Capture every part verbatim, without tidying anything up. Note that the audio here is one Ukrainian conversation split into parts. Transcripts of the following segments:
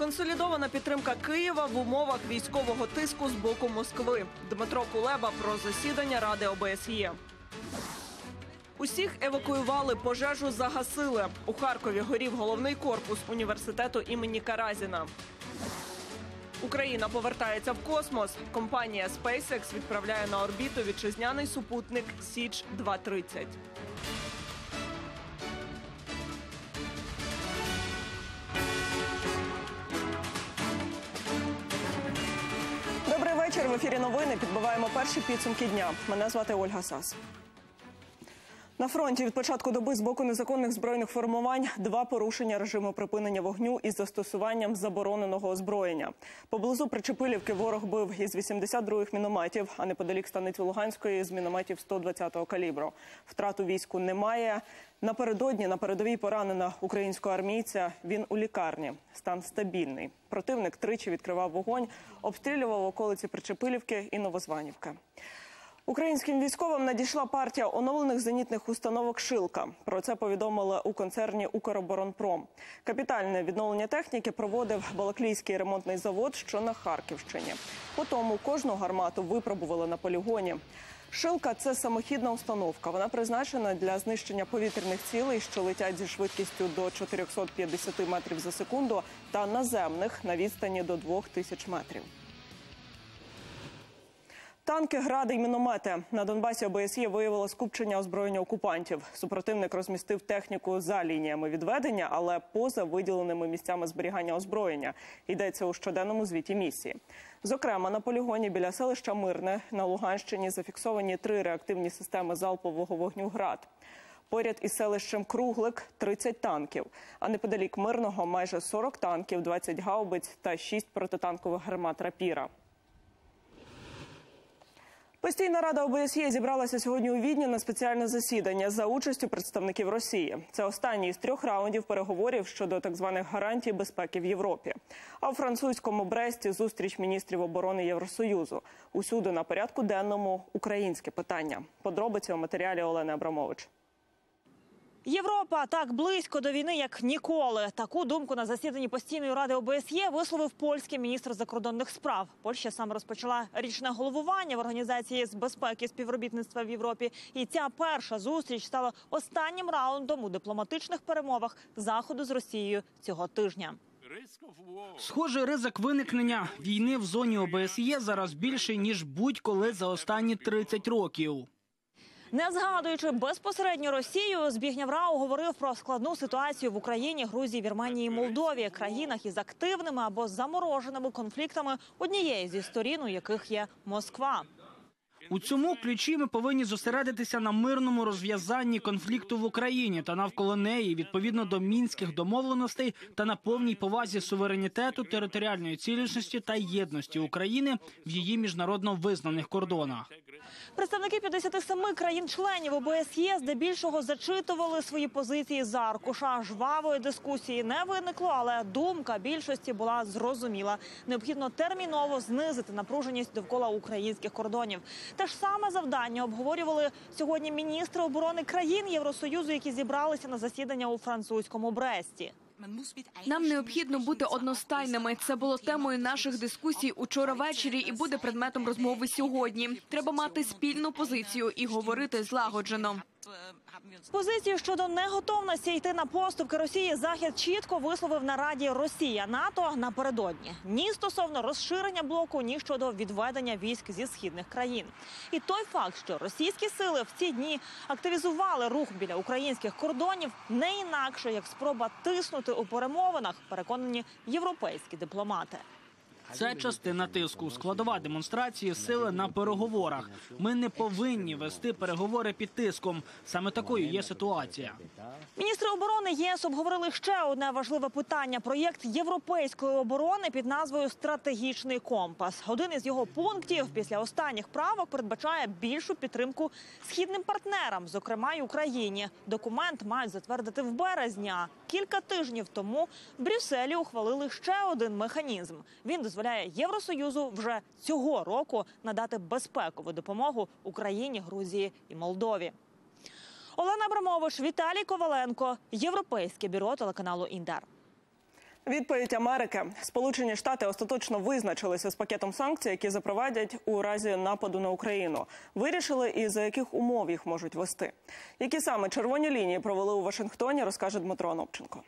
Консолідована підтримка Києва в умовах військового тиску з боку Москви. Дмитро Кулеба про засідання Ради О Б С Є. Усіх евакуювали, пожежу загасили. У Харкові горів головний корпус університету імені Каразіна. Україна повертається в космос. Компанія SpaceX відправляє на орбіту вітчизняний супутник Січ два тридцять. Добрий вечір. В ефірі новини. Підбиваємо перші підсумки дня. Мене звати Ольга Сас. На фронті від початку доби з боку незаконних збройних формувань два порушення режиму припинення вогню із застосуванням забороненого озброєння. Поблизу Причепилівки ворог бив із вісімдесят других мінометів, а неподалік станиці Луганської з мінометів сто двадцятого калібру. Втрат у війську немає. Напередодні на передовій поранена українського армійця. Він у лікарні. Стан стабільний. Противник тричі відкривав вогонь, обстрілював околиці Причепилівки і Новозванівки. Українським військовим надійшла партія оновлених зенітних установок «Шилка». Про це повідомили у концерні «Укроборонпром». Капітальне відновлення техніки проводив Балаклійський ремонтний завод, що на Харківщині. Потім кожну гармату випробували на полігоні. «Шилка» – це самохідна установка. Вона призначена для знищення повітряних цілей, що летять зі швидкістю до чотирьохсот п'ятдесят метрів за секунду, та наземних на відстані до двох тисяч метрів. Танки, гради й міномети. На Донбасі О Б С Є виявило скупчення озброєння окупантів. Супротивник розмістив техніку за лініями відведення, але поза виділеними місцями зберігання озброєння. Йдеться у щоденному звіті місії. Зокрема, на полігоні біля селища Мирне на Луганщині зафіксовані три реактивні системи залпового вогню «Град». Поряд із селищем Круглик – тридцять танків, а неподалік Мирного – майже сорок танків, двадцять гаубиць та шість протитанкових гармат «Рапіра». Постійна Рада О Б С Є зібралася сьогодні у Відні на спеціальне засідання за участю представників Росії. Це останній із трьох раундів переговорів щодо так званих гарантій безпеки в Європі. А у французькому Бресті зустріч міністрів оборони Євросоюзу. Усюди на порядку денному українське питання. Подробиці у матеріалі Олени Абрамович. Європа так близько до війни, як ніколи. Таку думку на засіданні постійної ради О Б С Є висловив польський міністр закордонних справ. Польща саме розпочала річне головування в Організації з безпеки і співробітництва в Європі. І ця перша зустріч стала останнім раундом у дипломатичних перемовах Заходу з Росією цього тижня. Схоже, ризик виникнення війни в зоні О Б С Є зараз більший, ніж будь-коли за останні тридцять років. Не згадуючи безпосередньо Росію, Збігнєв Рау говорив про складну ситуацію в Україні, Грузії, Вірменії і Молдові – країнах із активними або замороженими конфліктами, однією зі сторін, у яких є Москва. У цьому ключі ми повинні зосередитися на мирному розв'язанні конфлікту в Україні та навколо неї, відповідно до мінських домовленостей та на повній повазі суверенітету, територіальної цілісності та єдності України в її міжнародно визнаних кордонах. Представники п'ятдесят сім країн-членів О Б С Є здебільшого зачитували свої позиції з аркуша. Жвавої дискусії не виникло, але думка більшості була зрозуміла. Необхідно терміново знизити напруженість довкола українських кордонів. Те ж саме завдання обговорювали сьогодні міністри оборони країн Євросоюзу, які зібралися на засідання у французькому Бресті. Нам необхідно бути одностайними. Це було темою наших дискусій учора ввечері і буде предметом розмови сьогодні. Треба мати спільну позицію і говорити злагоджено. Позицію щодо неготовності йти на поступки Росії Захід чітко висловив на Раді Росія-НАТО напередодні. Ні стосовно розширення блоку, ні щодо відведення військ зі східних країн. І той факт, що російські сили в ці дні активізували рух біля українських кордонів, не інакше, як спроба тиснути у перемовинах, переконані європейські дипломати. Це частина тиску, складова демонстрації сили на переговорах. Ми не повинні вести переговори під тиском. Саме такою є ситуація. Міністри оборони ЄС обговорили ще одне важливе питання – проєкт європейської оборони під назвою «Стратегічний компас». Один із його пунктів після останніх правок передбачає більшу підтримку східним партнерам, зокрема й Україні. Документ мають затвердити в березні. Кілька тижнів тому в Брюсселі ухвалили ще один механізм. Він дозволяє Євросоюзу вже цього року надати безпекову допомогу Україні, Грузії і Молдові. Олена Абрамович, Віталій Коваленко, Європейське бюро телеканалу «Інтер». Відповідь Америки. Сполучені Штати остаточно визначилися з пакетом санкцій, які запровадять у разі нападу на Україну. Вирішили і за яких умов їх можуть вести. Які саме червоні лінії провели у Вашингтоні, розкаже Дмитро Анопченко.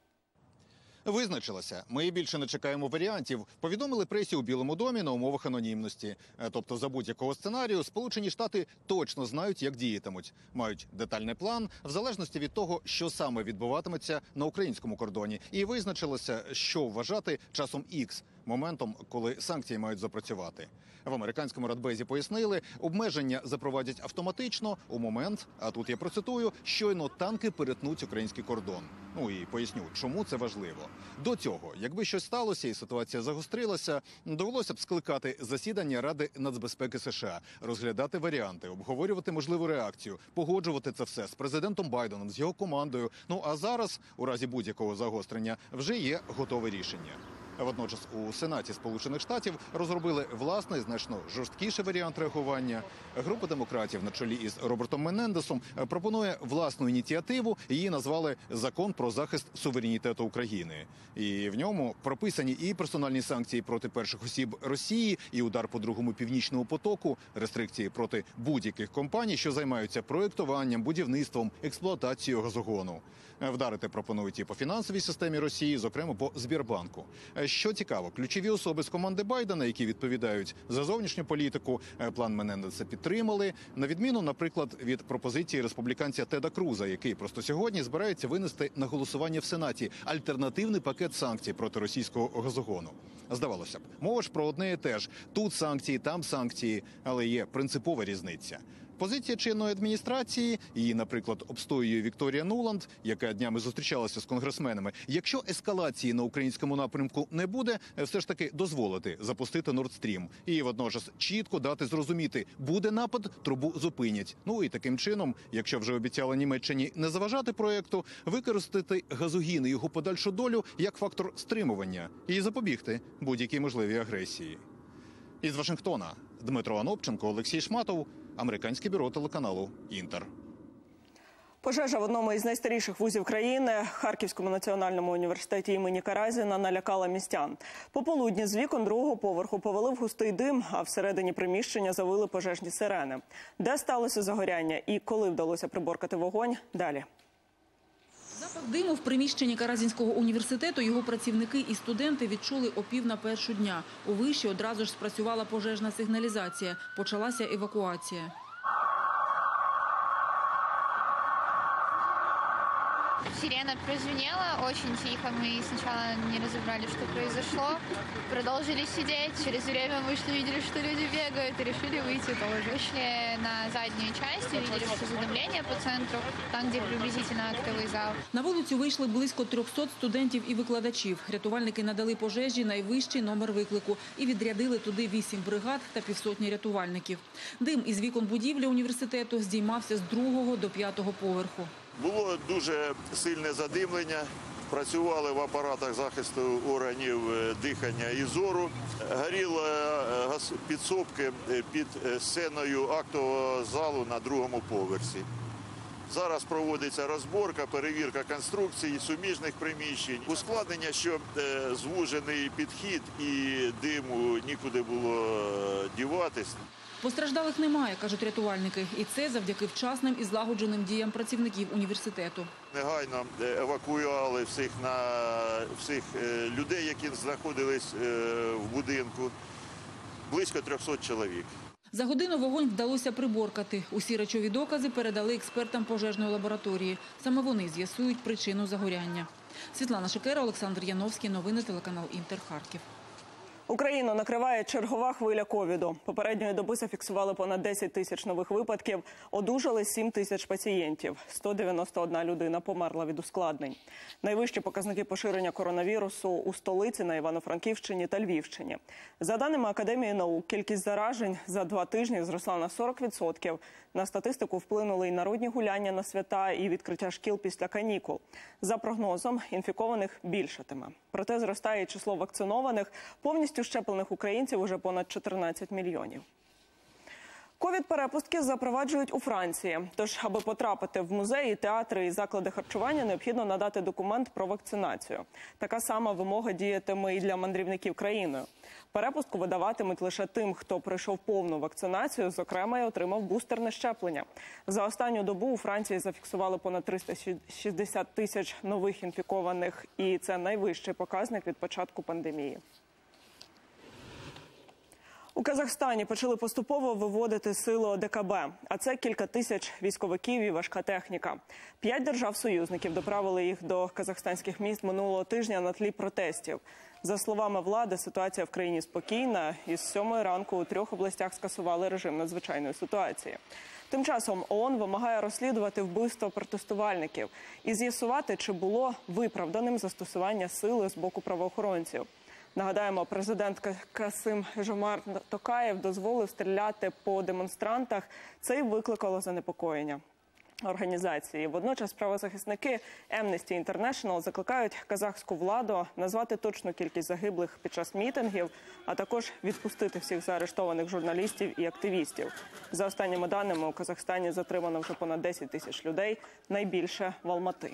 Визначилася. Ми більше не чекаємо варіантів. Повідомили пресі у Білому домі на умовах анонімності. Тобто за будь-якого сценарію Сполучені Штати точно знають, як діятимуть. Мають детальний план в залежності від того, що саме відбуватиметься на українському кордоні. І визначилося, що вважати часом ікс, моментом, коли санкції мають запрацювати. В американському радбезі пояснили, обмеження запровадять автоматично у момент, а тут я процитую, щойно танки перетнуть український кордон. Ну і поясню, чому це важливо. До цього, якби щось сталося і ситуація загострилася, довелося б скликати засідання Ради нацбезпеки США, розглядати варіанти, обговорювати можливу реакцію, погоджувати це все з президентом Байденом, з його командою. Ну а зараз, у разі будь-якого загострення, вже є готове рішення. Водночас у Сенаті Сполучених Штатів розробили власний, значно жорсткіший варіант реагування. Група демократів на чолі із Робертом Менендесом пропонує власну ініціативу. Її назвали «Закон про захист суверенітету України». І в ньому прописані і персональні санкції проти перших осіб Росії, і удар по другому північному потоку, рестрикції проти будь-яких компаній, що займаються проєктуванням, будівництвом, експлуатацією газогону. Вдарити пропонують і по фінансовій системі Росії, зокрема по Сбербанку. Що цікаво, ключові особи з команди Байдена, які відповідають за зовнішню політику, план Менендеса підтримали, на відміну, наприклад, від пропозиції республіканця Теда Круза, який просто сьогодні збирається винести на голосування в Сенаті альтернативний пакет санкцій проти російського газогону. Здавалося б, мова ж про одне і те ж. Тут санкції, там санкції, але є принципова різниця. Позиція чинної адміністрації, її, наприклад, обстоює Вікторія Нуланд, яка днями зустрічалася з конгресменами. Якщо ескалації на українському напрямку не буде, все ж таки дозволити запустити Nord Stream. І водночас чітко дати зрозуміти, буде напад, трубу зупинять. Ну і таким чином, якщо вже обіцяла Німеччині не заважати проєкту, використати газогін і його подальшу долю як фактор стримування і запобігти будь-якій можливій агресії. Із Вашингтона Дмитро Анопченко, Олексій Шматов, Американське бюро телеканалу «Інтер». Пожежа в одному із найстаріших вузів країни, Харківському національному університеті імені Каразіна, налякала містян. Пополудні з вікон другого поверху повалив густий дим, а всередині приміщення завили пожежні сирени. Де сталося загоряння і коли вдалося приборкати вогонь – далі. Запах диму в приміщенні Каразінського університету його працівники і студенти відчули о пів на першу дня. У виші одразу ж спрацювала пожежна сигналізація. Почалася евакуація. Сирена прозвенела, очень тихо. Мы сначала не разобрали, что произошло. Продолжили сидеть. Через время вышли, видели, что люди бегают, и решили выйти тоже. Вышли на заднюю часть, увидели, что задымление по центру, там, где приблизительно актовый зал. На вулицю вийшли близько трьохсот студентів і викладачів. Рятувальники надали пожежі найвищий номер виклику і відрядили туди вісім бригад та півсотні рятувальників. Дим із вікон будівлі університету здіймався з другого до п'ятого поверху. Було дуже сильне задимлення, працювали в апаратах захисту органів дихання і зору. Горіли підсобки під сценою актового залу на другому поверсі. Зараз проводиться розборка, перевірка конструкцій, суміжних приміщень. Ускладнення, що звужений підхід і диму нікуди було діватись. Постраждалих немає, кажуть рятувальники. І це завдяки вчасним і злагодженим діям працівників університету. Негайно евакуювали всіх, на, всіх людей, які знаходились в будинку. Близько трьохсот чоловік. За годину вогонь вдалося приборкати. Усі речові докази передали експертам пожежної лабораторії. Саме вони з'ясують причину загоряння. Світлана Шикера, Олександр Яновський. Новини телеканал «Інтер», Харків. Україну накриває чергова хвиля ковіду. Попередньої доби зафіксували понад десять тисяч нових випадків, одужали сім тисяч пацієнтів. сто дев'яносто одна людина померла від ускладнень. Найвищі показники поширення коронавірусу у столиці, на Івано-Франківщині та Львівщині. За даними Академії наук, кількість заражень за два тижні зросла на сорок відсотків. На статистику вплинули і народні гуляння на свята, і відкриття шкіл після канікул. За прогнозом, інфікованих більшатиме. Проте зростає і число вакцинованих. Повністю щеплених українців уже понад чотирнадцять мільйонів. Ковід-перепустки запроваджують у Франції. Тож, аби потрапити в музеї, театри і заклади харчування, необхідно надати документ про вакцинацію. Така сама вимога діятиме і для мандрівників країною. Перепустку видаватимуть лише тим, хто пройшов повну вакцинацію, зокрема і отримав бустерне щеплення. За останню добу у Франції зафіксували понад триста шістдесят тисяч нових інфікованих, і це найвищий показник від початку пандемії. У Казахстані почали поступово виводити сили О Де Ка Бе, а це кілька тисяч військовиків і важка техніка. П'ять держав-союзників доправили їх до казахстанських міст минулого тижня на тлі протестів. За словами влади, ситуація в країні спокійна. Із сьомої ранку у трьох областях скасували режим надзвичайної ситуації. Тим часом О О Н вимагає розслідувати вбивство протестувальників і з'ясувати, чи було виправданим застосування сили з боку правоохоронців. Нагадаємо, президент Касим-Жомарт Токаєв дозволив стріляти по демонстрантах. Це й викликало занепокоєння організації. Водночас правозахисники Amnesty International закликають казахську владу назвати точну кількість загиблих під час мітингів, а також відпустити всіх заарештованих журналістів і активістів. За останніми даними, у Казахстані затримано вже понад десять тисяч людей, найбільше в Алмати.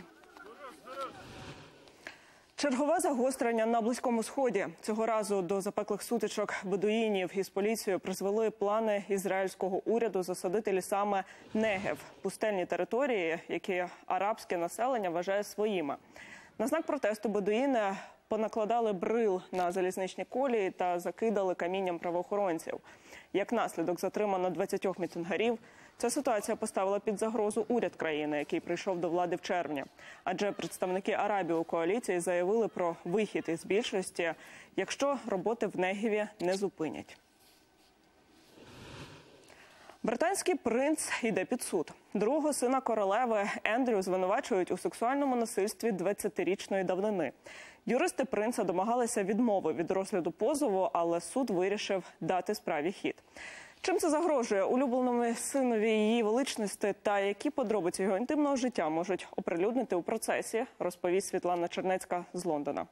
Чергове загострення на Близькому Сході. Цього разу до запеклих сутичок бедуїнів із поліцією призвели плани ізраїльського уряду засадити лісами Негев – пустельні території, які арабське населення вважає своїми. На знак протесту бедуїни понакладали брил на залізничні колії та закидали камінням правоохоронців. Як наслідок затримано двадцять мітингарів. Ця ситуація поставила під загрозу уряд країни, який прийшов до влади в червні. Адже представники Арабів у коаліції заявили про вихід із більшості, якщо роботи в Негеві не зупинять. Британський принц йде під суд. Другого сина королеви Ендрю звинувачують у сексуальному насильстві двадцятирічної давнини. Юристи принца домагалися відмови від розгляду позову, але суд вирішив дати справі хід. Чим це загрожує улюбленому синові її величності та які подробиці його інтимного життя можуть оприлюднити у процесі, розповість Світлана Чернецька з Лондона.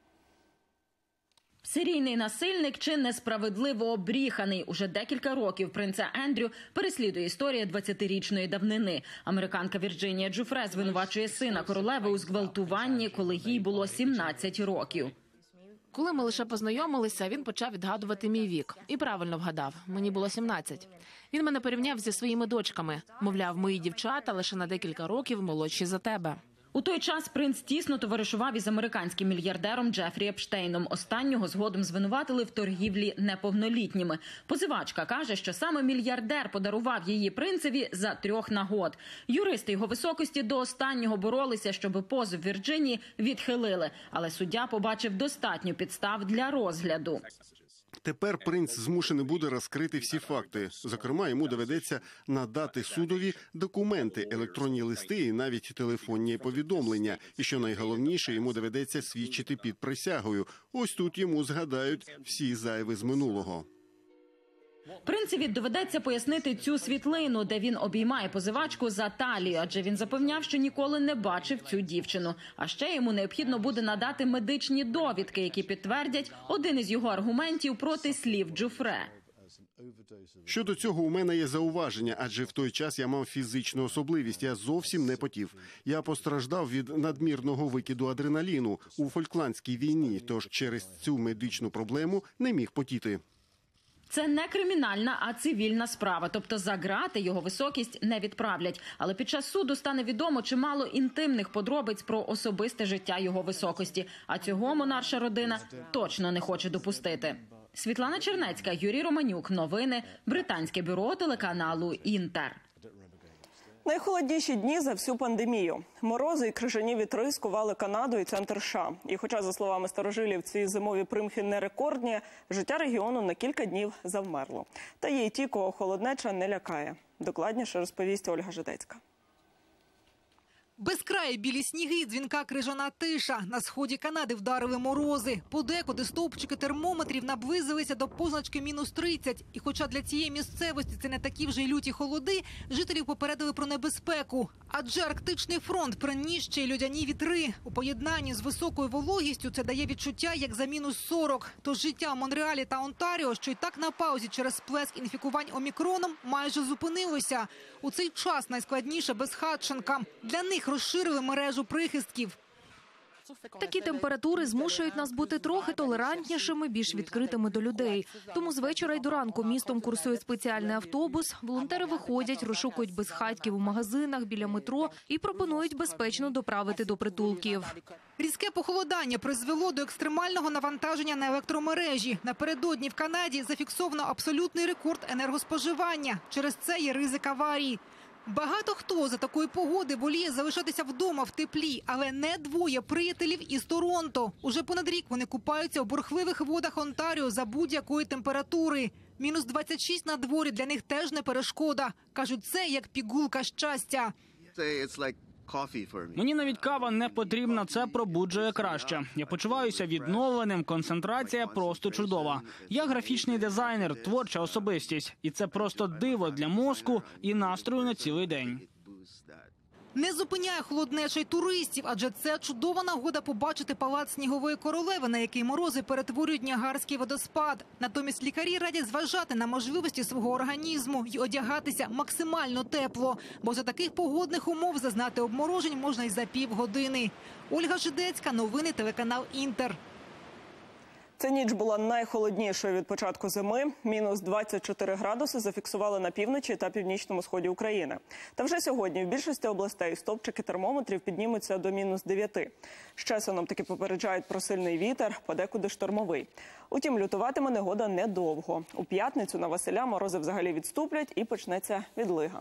Серійний насильник чи несправедливо обріханий. Уже декілька років принца Ендрю переслідує історія двадцятирічної давнини. Американка Вірджинія Джуфре звинувачує сина королеви у зґвалтуванні, коли їй було сімнадцять років. Коли ми лише познайомилися, він почав відгадувати мій вік. І правильно вгадав. Мені було сімнадцять. Він мене порівняв зі своїми дочками. Мовляв, мої дівчата лише на декілька років молодші за тебе. У той час принц тісно товаришував із американським мільярдером Джефрі Епштейном. Останнього згодом звинуватили в торгівлі неповнолітніми. Позивачка каже, що саме мільярдер подарував її принцеві за трьох нагод. Юристи його високості до останнього боролися, щоб позов Вірджинії відхилили. Але суддя побачив достатньо підстав для розгляду. Тепер принц змушений буде розкрити всі факти. Зокрема, йому доведеться надати судові документи, електронні листи і навіть телефонні повідомлення. І що найголовніше, йому доведеться свідчити під присягою. Ось тут йому згадають всі зайви з минулого. Принцеві доведеться пояснити цю світлину, де він обіймає позивачку за талію, адже він запевняв, що ніколи не бачив цю дівчину. А ще йому необхідно буде надати медичні довідки, які підтвердять один із його аргументів проти слів Джуфре. Щодо цього у мене є зауваження, адже в той час я мав фізичну особливість, я зовсім не потів. Я постраждав від надмірного викиду адреналіну у Фолькландській війні, тож через цю медичну проблему не міг потіти. Це не кримінальна, а цивільна справа, тобто за ґрати його високість не відправлять. Але під час суду стане відомо чимало інтимних подробиць про особисте життя його високості. А цього монарша родина точно не хоче допустити. Світлана Чернецька, Юрій Романюк. Новини. Британське бюро телеканалу «Інтер». Найхолодніші дні за всю пандемію. Морози і крижані вітри скували Канаду і центр США. І хоча, за словами старожилів, ці зимові примхи не рекордні, життя регіону на кілька днів завмерло. Та є й ті, кого холоднеча не лякає. Докладніше розповість Ольга Жидецька. Безкраї білі сніги, дзвінка крижана тиша. На сході Канади вдарили морози. Подекуди стовпчики термометрів наблизилися до позначки мінус тридцять. І хоча для цієї місцевості це не такі вже й люті холоди, жителів попередили про небезпеку. Адже Арктичний фронт приніс ще й льодяні вітри. У поєднанні з високою вологістю це дає відчуття, як за мінус сорок. Тож життя в Монреалі та Онтаріо, що й так на паузі через сплеск інфікувань омікроном, майже зупинилося. У цей час найскладніше безхатченкам. Для них розширили мережу прихистків. Такі температури змушують нас бути трохи толерантнішими, більш відкритими до людей. Тому з вечора й до ранку містом курсує спеціальний автобус. Волонтери виходять, розшукують безхатьків у магазинах, біля метро і пропонують безпечно доправити до притулків. Різке похолодання призвело до екстремального навантаження на електромережі. Напередодні в Канаді зафіксовано абсолютний рекорд енергоспоживання. Через це є ризик аварії. Багато хто за такої погоди воліє залишатися вдома в теплі, але не двоє приятелів із Торонто. Уже понад рік вони купаються у бурхливих водах Онтаріо за будь-якої температури. Мінус двадцять шість на дворі для них теж не перешкода. Кажуть, це як пігулка щастя. Мені навіть кава не потрібна, це пробуджує краще. Я почуваюся відновленим, концентрація просто чудова. Я графічний дизайнер, творча особистість. І це просто диво для мозку і настрою на цілий день. Не зупиняє холоднеча й туристів, адже це чудова нагода побачити палац Снігової королеви, на який морози перетворюють Ніагарський водоспад. Натомість лікарі радять зважати на можливості свого організму і одягатися максимально тепло, бо за таких погодних умов зазнати обморожень можна й за півгодини. Ольга Жидецька, новини, телеканал «Інтер». Ця ніч була найхолоднішою від початку зими. Мінус двадцять чотири градуси зафіксували на півночі та північному сході України. Та вже сьогодні в більшості областей стовпчики термометрів піднімуться до мінус дев'яти. Ще синоптики попереджають про сильний вітер, подекуди штормовий. Утім, лютуватиме негода недовго. У п'ятницю на Василя морози взагалі відступлять і почнеться відлига.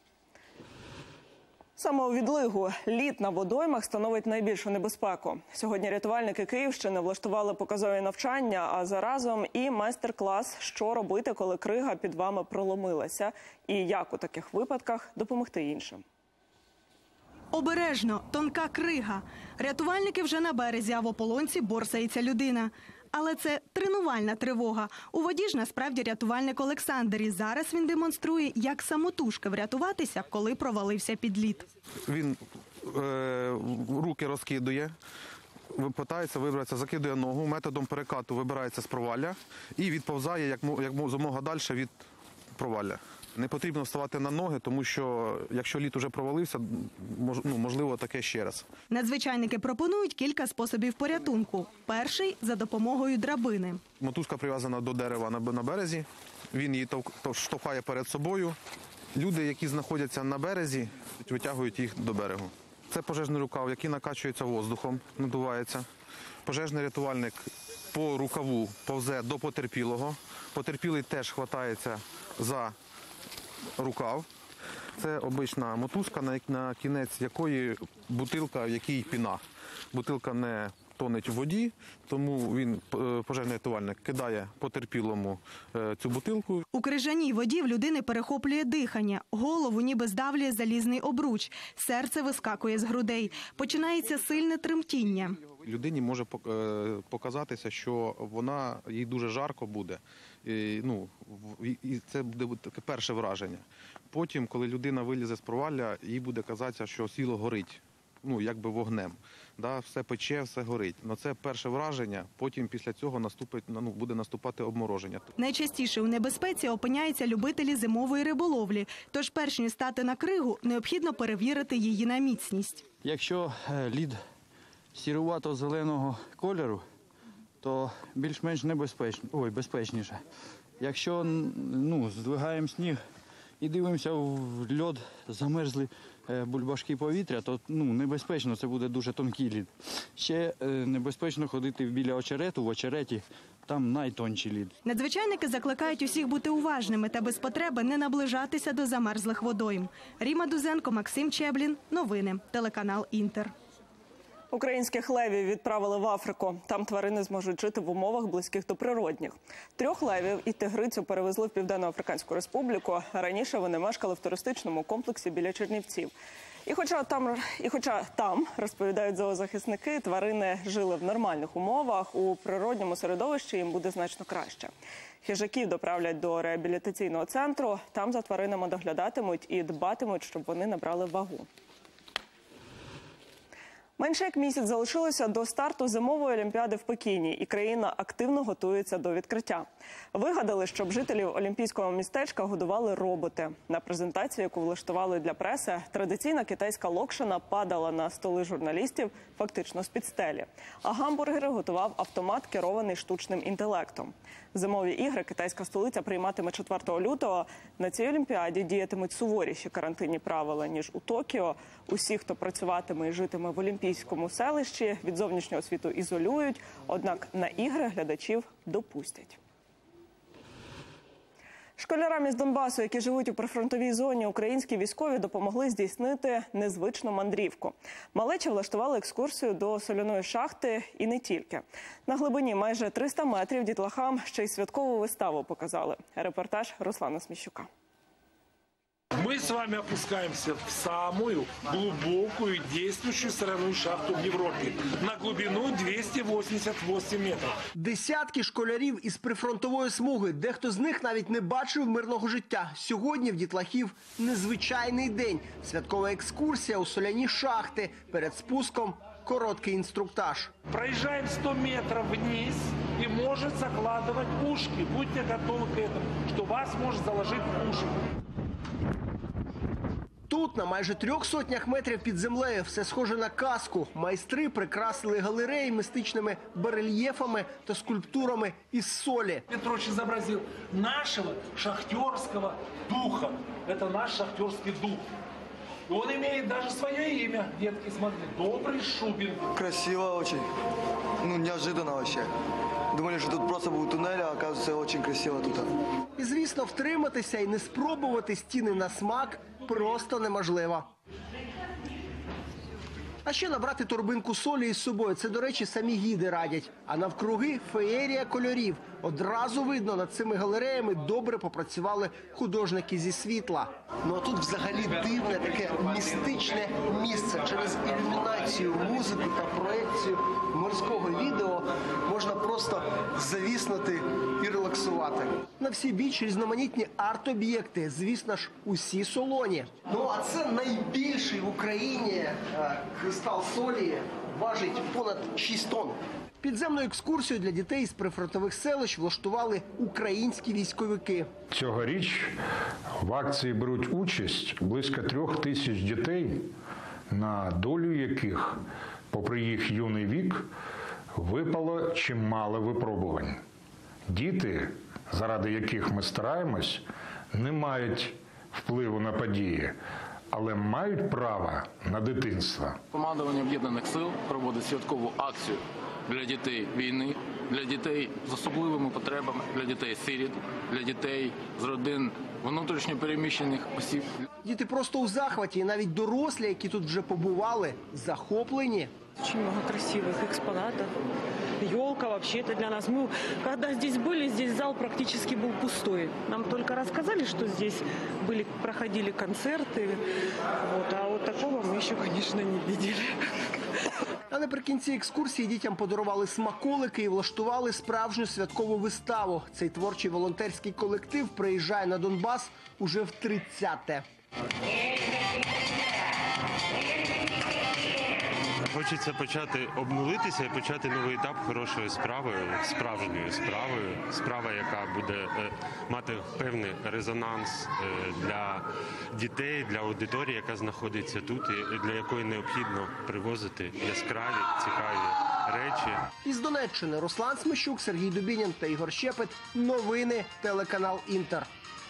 Саме у відлигу лід на водоймах становить найбільшу небезпеку. Сьогодні рятувальники Київщини влаштували показові навчання, а заразом і майстер-клас «Що робити, коли крига під вами проломилася» і як у таких випадках допомогти іншим. Обережно, тонка крига. Рятувальники вже на березі, а в ополонці борсається людина. Але це тренувальна тривога. У воді ж насправді рятувальник Олександр. І зараз він демонструє, як самотужки врятуватися, коли провалився під лід. Він е, руки розкидує, питається вибратися, закидує ногу, методом перекату вибирається з провалля і відповзає як, як змога далі від провалля. Не потрібно вставати на ноги, тому що якщо лід уже провалився, мож, ну, можливо таке ще раз. Надзвичайники пропонують кілька способів порятунку. Перший – за допомогою драбини. Мотузка прив'язана до дерева на, на березі, він її штовхає перед собою. Люди, які знаходяться на березі, витягують їх до берегу. Це пожежний рукав, який накачується воздухом, надувається. Пожежний рятувальник по рукаву повзе до потерпілого. Потерпілий теж хватається за рукав. Це обична мотузка, на кінець якої бутилка, в якій піна. Бутилка не тонеть у воді, тому він, пожежний рятувальник, кидає потерпілому цю бутилку. У крижаній воді в людини перехоплює дихання, голову ніби здавлює залізний обруч, серце вискакує з грудей, починається сильне тремтіння. Людині може показатися, що вона, їй дуже жарко буде, і, ну, і це буде таке перше враження. Потім, коли людина вилізе з провалля, їй буде казатися, що тіло горить, ну, якби вогнем. Да, все пече, все горить. Но це перше враження, потім після цього наступить, ну, буде наступати обмороження. Найчастіше у небезпеці опиняються любителі зимової риболовлі. Тож перш ніж стати на кригу, необхідно перевірити її на міцність. Якщо лід сірувато-зеленого кольору, то більш-менш небезпечно, ой, безпечніше. Якщо, ну, здвигаємо сніг і дивимося в льод, замерзли бульбашки повітря, то, ну, небезпечно, це буде дуже тонкий лід. Ще небезпечно ходити біля очерету, в очереті там найтонший лід. Надзвичайники закликають усіх бути уважними та без потреби не наближатися до замерзлих водойм. Ріма Дузенко, Максим Чеблін. Новини. Телеканал «Інтер». Українських левів відправили в Африку. Там тварини зможуть жити в умовах, близьких до природних. Трьох левів і тигрицю перевезли в Південно-Африканську Республіку. Раніше вони мешкали в туристичному комплексі біля Чернівців. І хоча там, і хоча там, розповідають зоозахисники, тварини жили в нормальних умовах, у природньому середовищі їм буде значно краще. Хижаків доправлять до реабілітаційного центру, там за тваринами доглядатимуть і дбатимуть, щоб вони набрали вагу. Менше як місяць залишилося до старту зимової олімпіади в Пекіні, і країна активно готується до відкриття. Вигадали, щоб жителів олімпійського містечка годували роботи. На презентації, яку влаштували для преси, традиційна китайська локшина падала на столи журналістів фактично з-під стелі. А гамбургери готував автомат, керований штучним інтелектом. Зимові ігри китайська столиця прийматиме четвертого лютого. На цій олімпіаді діятимуть суворіші карантинні правила, ніж у Токіо. Усі, хто працюватиме і житиме в олімпійському селищі, від зовнішнього світу ізолюють, однак на ігри глядачів допустять. Школярам із Донбасу, які живуть у прифронтовій зоні, українські військові допомогли здійснити незвичну мандрівку. Малечі влаштували екскурсію до соляної шахти і не тільки. На глибині майже триста метрів дітлахам ще й святкову виставу показали. Репортаж Руслана Сміщука. Мы с вами опускаемся в самую глубокую действующую соляную шахту в Европе на глубину двісті вісімдесят вісім метрів. Десятки школярів із прифронтової смуги. Дехто з них навіть не бачив мирного життя. Сьогодні в дітлахів незвичайний день. Святкова екскурсія у соляні шахти. Перед спуском короткий інструктаж. Проезжаем сто метров вниз и может закладывать ушки. Будьте готовы к этому, что вас может заложить уши. Тут, на майже трьох сотнях метрів під землею, все схоже на казку. Майстри прикрасили галереї містичними барельєфами та скульптурами із солі. Петрович изобразил нашего шахтерского духа. Это наш шахтерский дух. И он имеет даже свое имя. Детки, смотри, Добрый Шубин. Красиво очень. Ну, неожиданно вообще. Думали, що тут просто був тунель, а оказується, дуже красиво тут. І, звісно, втриматися і не спробувати стіни на смак просто неможливо. А ще набрати торбинку солі із собою. Це, до речі, самі гіди радять. А навкруги феєрія кольорів. Одразу видно, над цими галереями добре попрацювали художники зі світла. Ну а тут взагалі дивне таке містичне місце. Через ілюмінацію, музику та проекцію морського відео можна просто завіснути і релаксувати. На всі біч різноманітні арт-об'єкти, звісно ж, усі солоні. Ну а це найбільший в Україні кристал солі, важить понад шість тонн. Підземну екскурсію для дітей з прифронтових селищ влаштували українські військовики. Цьогоріч в акції беруть участь близько трьох тисяч дітей, на долю яких, попри їх юний вік, випало чимало випробувань. Діти, заради яких ми стараємось, не мають впливу на події, але мають право на дитинство. Командування Об'єднаних сил проводить святкову акцію для дітей війни, для дітей з особливими потребами, для дітей-сиріт, для дітей з родин внутрішньо переміщених осіб. Діти просто у захваті, і навіть дорослі, які тут вже побували, захоплені. Очень много красивых экспонатов. Елка вообще это для нас. Мы, когда здесь были, здесь зал практически был пустой. Нам только рассказали, что здесь были, проходили концерты. Вот, а вот такого мы еще, конечно, не видели. А наприкінці екскурсії дітям подарували смаколики і влаштували справжню святкову виставу. Цей творчий волонтерський колектив приїжджає на Донбас уже в тридцяте. Хочеться почати обнулитися і почати новий етап хорошою справою, справжньою справою. Справа, яка буде е, мати певний резонанс е, для дітей, для аудиторії, яка знаходиться тут, і для якої необхідно привозити яскраві, цікаві речі. Із Донеччини Руслан Сміщук, Сергій Дубінін та Ігор Щепет. Новини, телеканал «Інтер».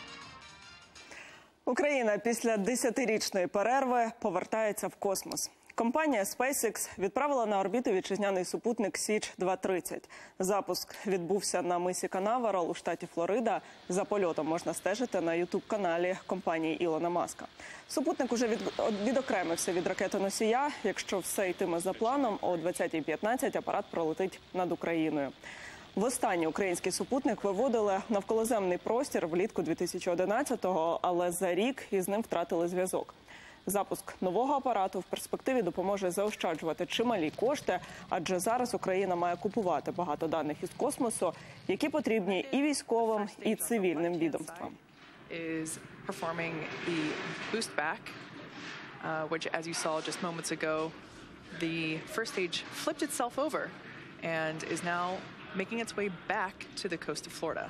Україна після десятирічної перерви повертається в космос. Компанія SpaceX відправила на орбіту вітчизняний супутник Січ два тридцять. Запуск відбувся на мисі Канаверал у штаті Флорида. За польотом можна стежити на ютуб-каналі компанії Ілона Маска. Супутник уже від... відокремився від ракетоносія. Якщо все йтиме за планом, о двадцятій п'ятнадцять апарат пролетить над Україною. Востаннє український супутник виводили в навколоземний простір влітку дві тисячі одинадцятого, але за рік із ним втратили зв'язок. Запуск нового апарату в перспективі допоможе заощаджувати чималі кошти, адже зараз Україна має купувати багато даних із космосу, які потрібні і військовим, і цивільним відомствам. Is performing the boost back, uh, which, as you saw just moments ago, the first stage flipped itself over and is now making its way back to the coast of Florida.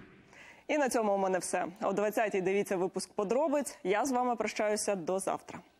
І на цьому у мене все. О двадцятій дивіться випуск подробиць. Я з вами прощаюся до завтра.